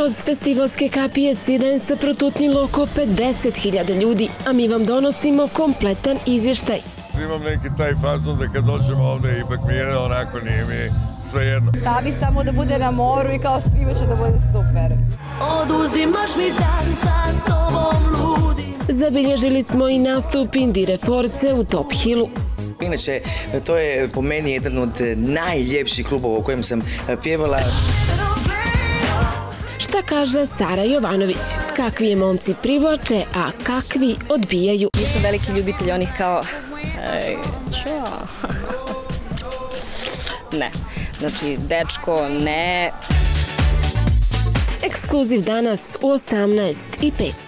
Kroz festivalske kapije Siden se protutnilo oko 50.000 ljudi, a mi vam donosimo kompletan izvještaj. Imam neki taj fazon da kad dođem ovde ipak mi je onako nije mi svejedno. Stavi samo da bude na moru i kao svima će da bude super. Oduzimaš mi dan sa tobom ludim. Zabilježili smo i nastup Indire Force u Top Hillu. Inače, to je po meni jedan od najljepših klubova u kojem sam pjevala. Šta kaže Sara Jovanović? Kakvi je momci privlače, a kakvi odbijaju? Nisam veliki ljubitelj onih kao... Ne. Znači, dečko, ne. Ekskluziv danas u 18:05.